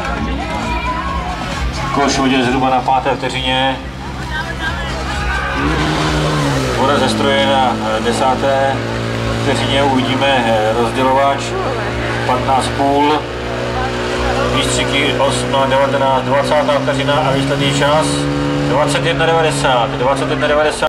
Koš vodě zhruba na 5. vteřině. Voda ze stroje na 10. vteřině. Uvidíme rozdělovač 15,5. Výstřiky 8, 19, 20. vteřina a výsledný čas 21,90.